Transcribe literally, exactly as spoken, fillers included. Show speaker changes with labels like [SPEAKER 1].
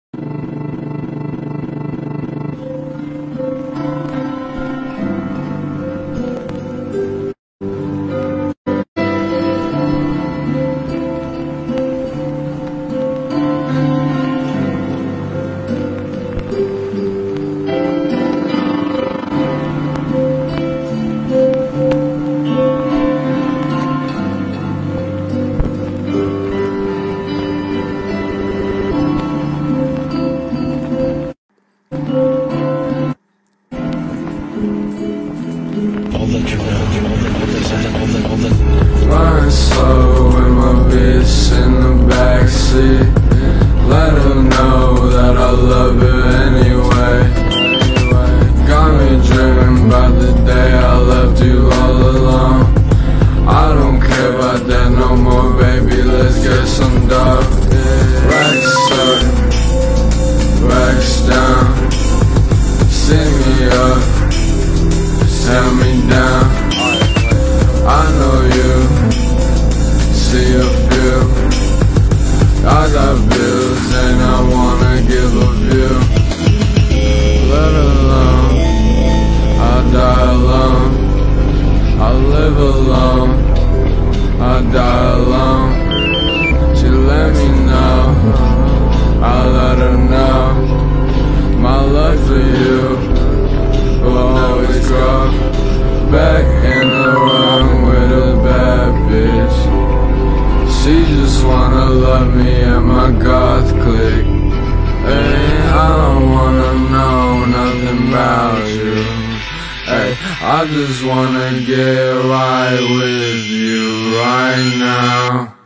[SPEAKER 1] Flying slow with my bitch in the backseat. Let her know that I love her anyway. Got me dreaming about the day I left you all alone. I don't care about that no more, baby, let's get some dough. Racks up, racks down. See me up, tear me down. I know you, see a few. I got bills and I wanna give a view. Let alone, I die alone. I live alone, I die alone. She let me know, I let her know. My love for you will always grow. Back in the run with a bad bitch. She just wanna love me and my goth clique. Hey, I don't wanna know nothing about you. Hey, I just wanna get right with you right now.